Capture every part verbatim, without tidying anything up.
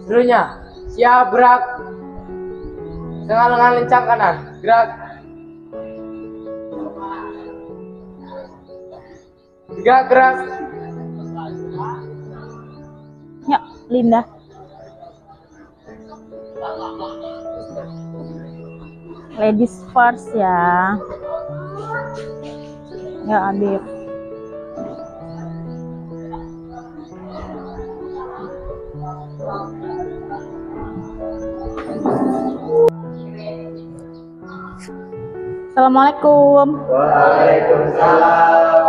Seluruhnya siap gerak. Dengan lengan lincah kanan, gerak. Tiga, gerak. Yuk, Linda. Ladies first ya. Ya, Adib. Assalamualaikum. Waalaikumsalam.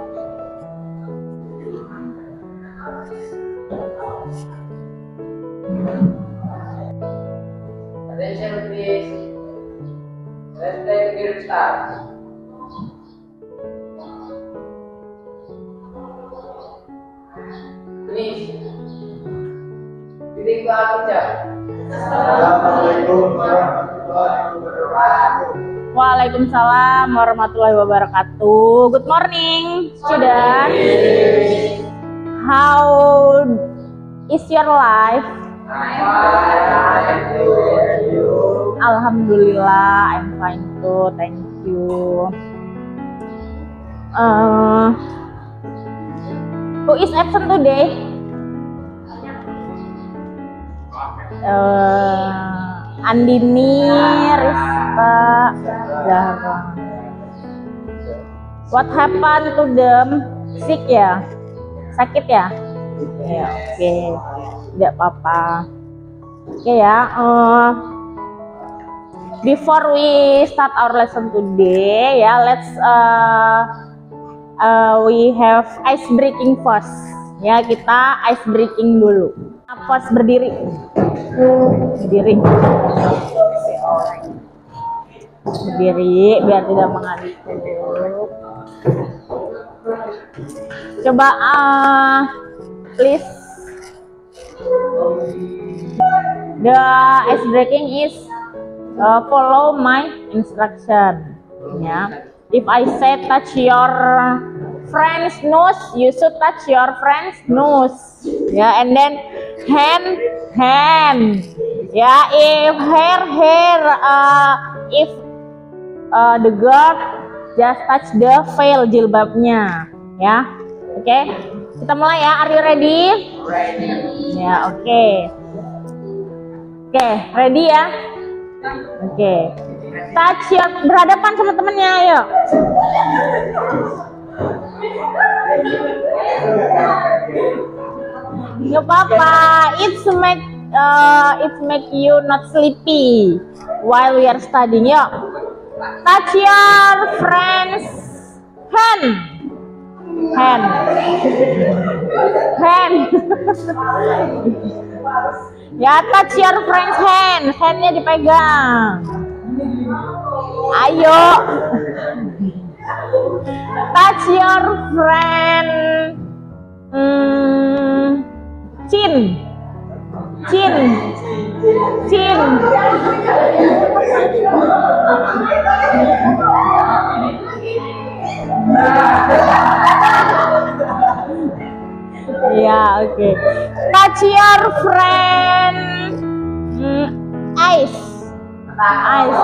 Attention please. Let's take a good start. Please. Diri keluar kerja. Assalamualaikum warahmatullahi wabarakatuh. Waalaikumsalam warahmatullahi wabarakatuh. Good morning, student. How is your life? Alhamdulillah, I'm fine too. Thank you. Uh, who is absent today? Uh, Andini, Rizka, Zahra. What happened to them? Sick ya? Sakit ya? Ya, oke, okay. Tidak apa-apa. Oke okay, ya. Uh, before we start our lesson today, ya, let's uh, uh, we have ice breaking first. Ya, kita ice breaking dulu. First berdiri. Berdiri. Berdiri biar tidak mengaduk. Coba uh, please. The ice breaking is uh, follow my instruction. Ya. If I say touch your friend's nose, you should touch your friend's nose. Ya, and then hand hand. Ya, if hair hair uh, if uh, the girl just touch the veil jilbabnya. Ya, oke. Okay? Kita mulai ya. Are you ready? Ready. Ya, oke. Okay. Oke, okay, ready ya? Oke. Okay. Touch your, berhadapan sama temennya, ayo. Gak apa-apa. It's make uh, it make you not sleepy while we are studying. Yuk. Touch your friend's hand. Hand. Hand. Ya, touch your friend's hand. Handnya dipegang. Ayo. Touch your friend. Hmm, chin. Chin. Chin. Ya, oke. Okay. Touch your friend. Hmm, eyes. Eyes.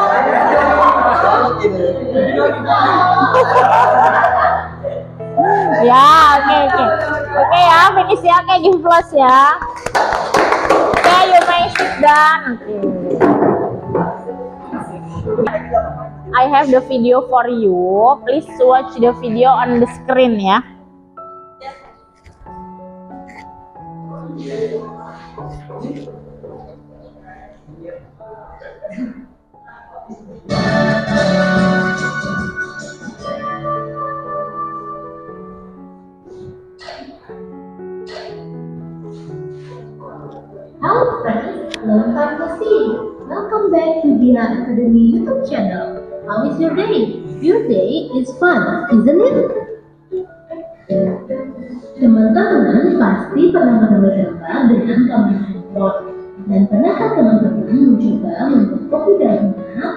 Ya, oke okay, oke. Okay. Oke okay, ya, finish ya, kayak give plus ya. Oke, okay, you may sit down. Oke. Okay. I have the video for you. Please watch the video on the screen ya. Hello friends, long time no see. Welcome back to Dian Academy YouTube channel. How is your day? Your day is fun, isn't it? Teman-teman pasti pernah mendengar gambar dengan kamera handphone. Dan pernahkah teman-teman mencoba membuat kopi dari rumah?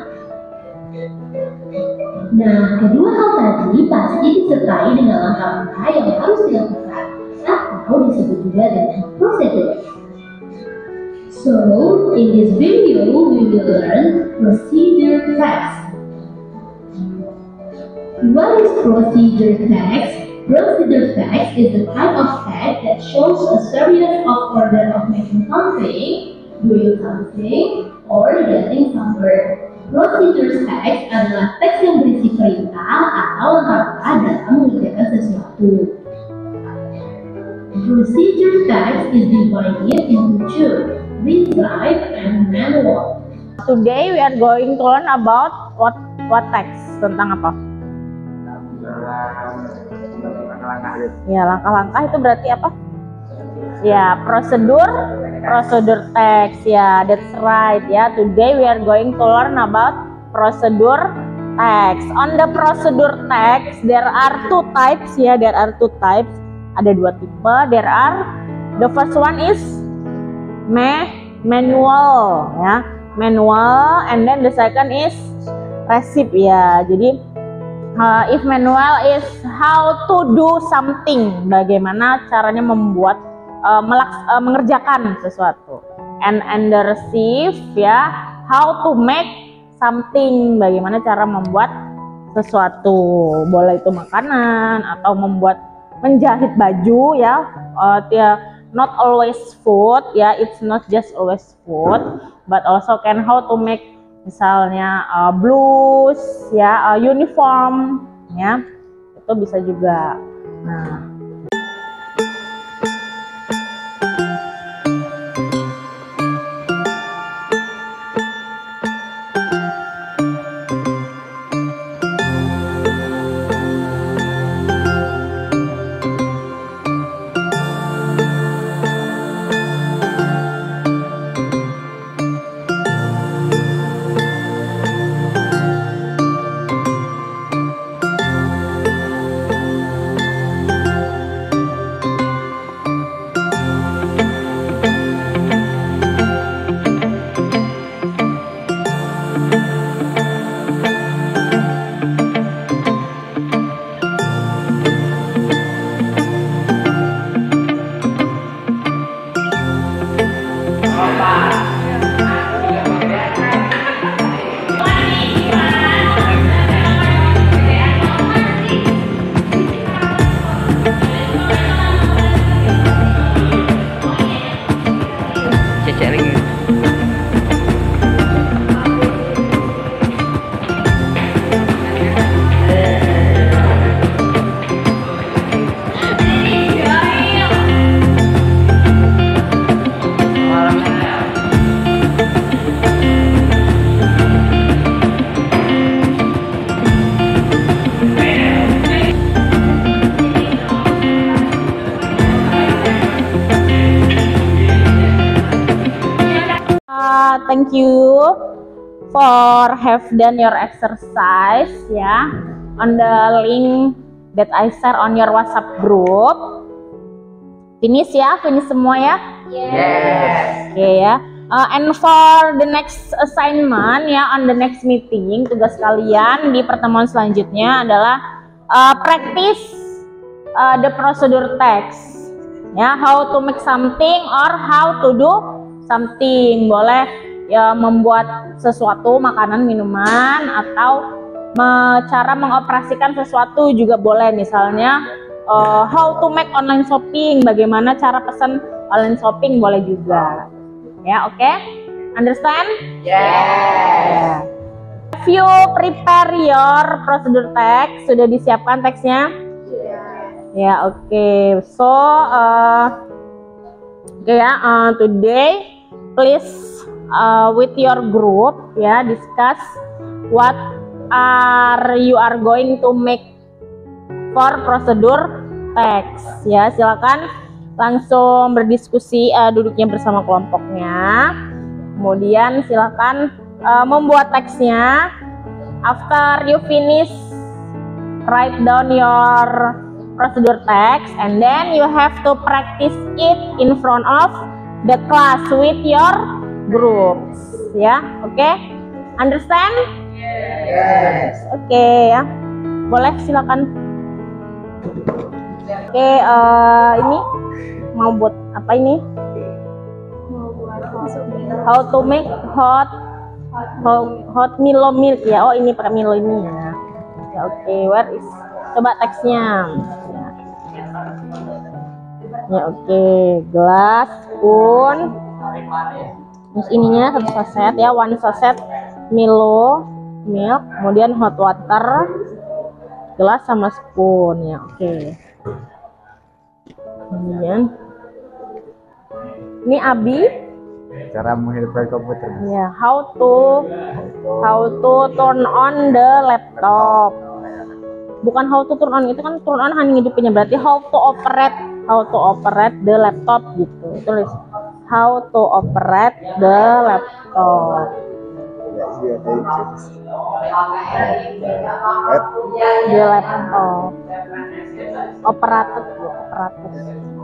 Nah, kedua hal tadi pasti disertai dengan langkah-langkah yang harus dilakukan atau disebut juga dengan prosedur. So, in this video, we will learn procedure text. What is procedure text? Procedure text is the type of text that shows a series of order of making something, doing something, or getting somewhere. Procedure text adalah teks yang berisi perintah atau kata dalam mengerjakan sesuatu. Procedure text is divided into two, read type and manual. Today we are going to learn about what what text, tentang apa? Ya, langkah-langkah itu berarti apa? Ya, prosedur, prosedur text. Ya, that's right. Ya, today we are going to learn about prosedur text. On the prosedur text, there are two types. Ya, there are two types. Ada dua tipe. There are, the first one is me manual. Ya, manual. And then the second is recipe. Ya, jadi Uh, if manual is how to do something, bagaimana caranya membuat uh, melaks uh, mengerjakan sesuatu. And and the receive, ya, how to make something, bagaimana cara membuat sesuatu, boleh itu makanan atau membuat menjahit baju, ya. Uh, ya, not always food, ya, it's not just always food, but also can how to make misalnya uh, blues, ya, uh, uniform, ya, itu bisa juga. Nah, thank you for have done your exercise, ya, on the link that I share on your WhatsApp group. Finish ya, finish semua ya. Yes. Oke, okay, ya. Uh, and for the next assignment, ya, on the next meeting, tugas kalian di pertemuan selanjutnya adalah uh, practice uh, the procedure text, ya, how to make something or how to do something. Boleh, ya, membuat sesuatu, makanan, minuman, atau me cara mengoperasikan sesuatu juga boleh. Misalnya uh, how to make online shopping, bagaimana cara pesan online shopping, boleh juga. Ya, oke? Okay? Understand? Yes. Have you prepare your procedure text? Sudah disiapkan teksnya? Yes. Ya, oke. Okay. So, uh, oke, okay, ya, uh, today please uh, with your group, ya, discuss what are you are going to make for procedure text, ya. Silakan langsung berdiskusi, uh, duduknya bersama kelompoknya. Kemudian silakan uh, membuat teksnya. After you finish, write down your procedure text, and then you have to practice it in front of the class with your groups, ya. Oke, okay? Understand? Yes. Oke, okay, ya. Boleh, silakan. Oke, okay, uh, ini mau buat apa ini? Mau buat How to make hot hot, hot Milo milk ya. Oh, ini pakai Milo ini ya. Ya, oke, okay. Where is? Coba teksnya. Ya, ya oke. Okay. Gelas, spoon. Terus ininya satu saset ya, one saset Milo milk, kemudian hot water, gelas sama spoon ya. Oke. Okay. Kemudian ini Abi Cara menghidupkan komputer. ya, how to how to turn on the laptop. Bukan how to turn on, itu kan turn on hanya hidupinnya, berarti how to operate how to operate the laptop gitu. Tulis how to operate the laptop. The laptop. Operated, operated.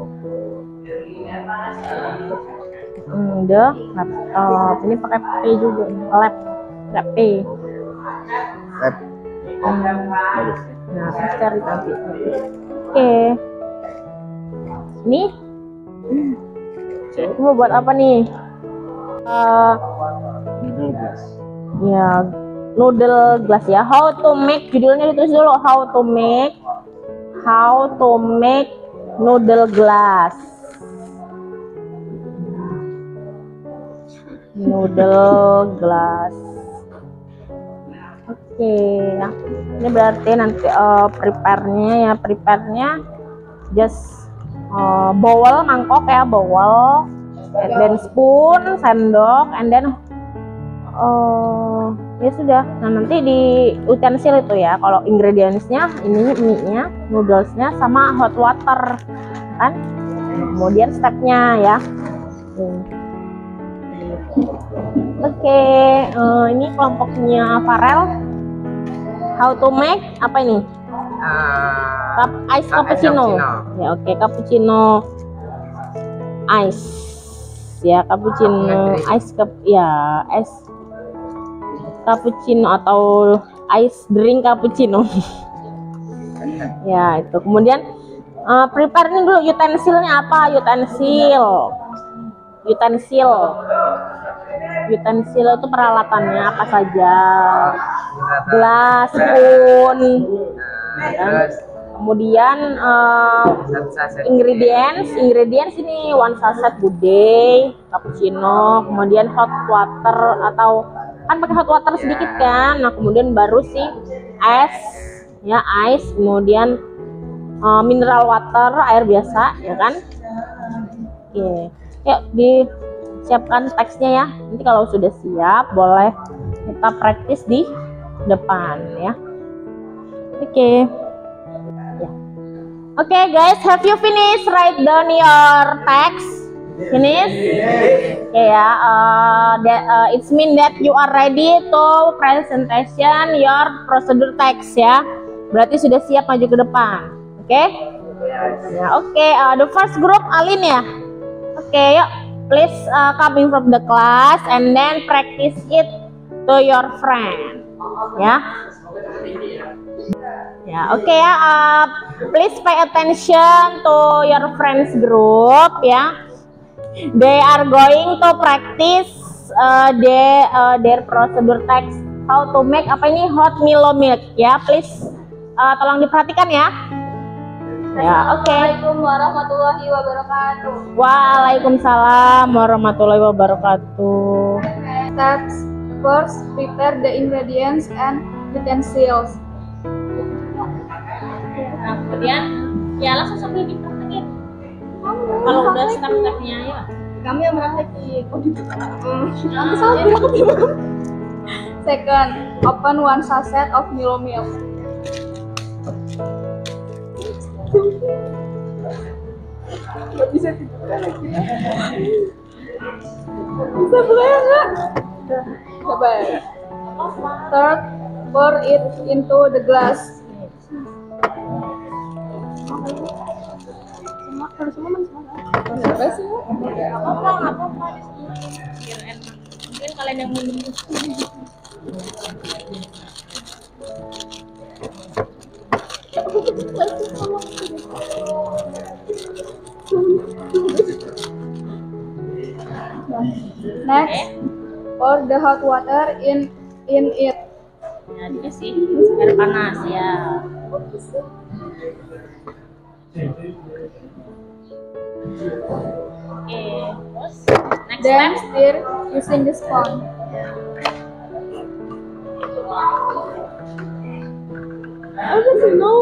Hmm, the laptop. Ini pakai P juga, lap, lap P. Lab. Hmm. Nah, terus cari nanti. Oke. Okay. Ini ini mau buat apa nih? Uh, ya, noodle glass ya. How to make, judulnya ditulis dulu. How to make, how to make noodle glass. Noodle glass. Oke, okay. Ini berarti nanti uh, prepare-nya ya, prepare-nya just uh, bowl, mangkok ya, bowl, and then spoon, sendok, and then uh, ya sudah. Nah, nanti di utensil itu ya, kalau ingredients-nya ini mie-nya, noodles-nya sama hot water kan. Kemudian step-nya ya. Oke, okay. uh, ini kelompoknya Farel. How to make apa ini? Uh, Cup ice cappuccino. Ya oke, okay. Cappuccino ice. Ya, cappuccino ice cup ya, ice cappuccino atau ice drink cappuccino. Ya, itu. Kemudian uh, prepare ini dulu utensilnya apa? Utensil. Utensil. Utensil itu peralatannya apa saja? Gelas, spoon, dan kemudian uh, ingredients, ingredients ini one saset bude, cappuccino, kemudian hot water atau kan pakai hot water sedikit kan, nah kemudian baru si es, ya ice, kemudian uh, mineral water air biasa, ya kan? Oke, okay. Yuk disiapkan teksnya ya. Nanti kalau sudah siap boleh kita praktis di depan ya. Oke. Okay. Ya. Oke okay, guys, have you finished write down your text? Finish? Oke okay, ya. Uh, that uh, it's mean that you are ready to presentation your procedure text ya. Berarti sudah siap maju ke depan. Oke? Okay? Ya, oke. Okay. Uh, the first group Alin ya. Oke, okay, yuk. Please uh, coming from the class and then practice it to your friend. Ya. Ya, oke okay, ya. Uh, please pay attention to your friends group ya. They are going to practice uh, their uh, their procedure text how to make apa ini hot Milo milk ya. Please uh, tolong diperhatikan ya. Ya, oke. Okay. Assalamualaikum warahmatullahi wabarakatuh. Waalaikumsalam warahmatullahi wabarakatuh. Steps. First, prepare the ingredients and utensils. Nah, kemudian ya langsung sambil dipraktekin. Kalau udah step-stepnya ya. Kami yang praktekin. Oh, di Nanti salah bilang bilang. Second, open one sachet of Milo milk. Gak bisa dibuka lagi. Bisa buka ya nggak? Coba. Third, pour it into the glass. Harus semua mana semua? Siapa sih? Apa apa apa biar enak. Mungkin kalian yang minum. Next, pour the hot water in in it. Ya, dikasih air panas ya. Oke, terus next Then step. stir using the spoon. I don't know.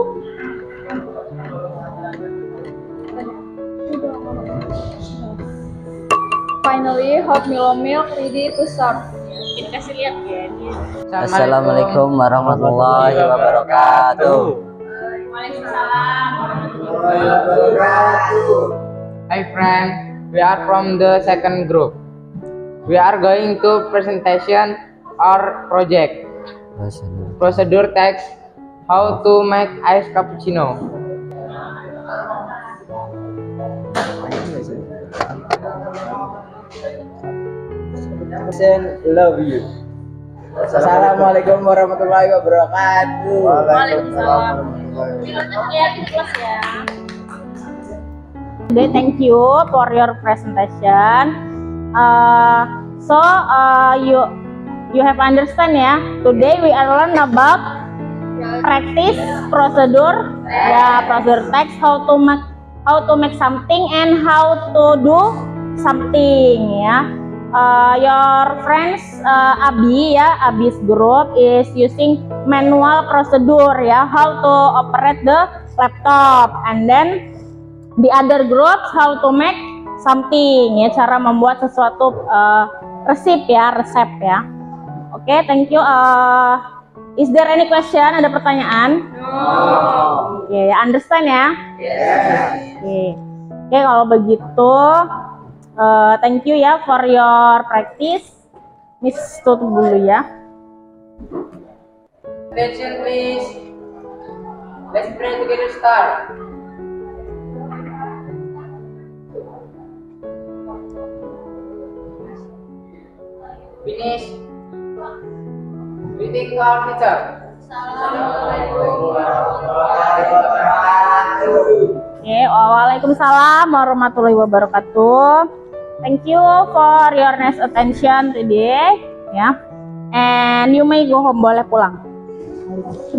Finally, hot Milo milk ready to serve. Kita kasih lihat ya. Ini. Assalamualaikum warahmatullahi wabarakatuh. Waalaikumsalam. Hi friend, we are from the second group. We are going to presentation our project. Procedure text, how to make ice cappuccino. Love you. Assalamualaikum warahmatullahi wabarakatuh. Waalaikumsalam. Dilanjut ya, kita kelas ya. Today, thank you for your presentation. Uh, so uh, you you have understand ya. Today we are learn about practice procedure, ya procedure text, how to make how to make something and how to do something ya. Uh, your friends uh, Abi ya, Abi's group is using manual procedure ya, how to operate the laptop, and then the other groups how to make something ya, cara membuat sesuatu uh, resep ya, resep ya. Oke, okay, thank you. Uh, is there any question? Ada pertanyaan? No. Oke, okay, understand ya? Yes. Oke, okay. Oke okay, kalau begitu. Uh, thank you ya for your practice. Miss tutup dulu ya. Attention please. Let's pray together start. Finish. Greeting to our teacher. Assalamualaikum warahmatullahi wabarakatuh. Oke, waalaikumsalam warahmatullahi wabarakatuh. Thank you for your nice attention today, ya. And you may go home, boleh pulang.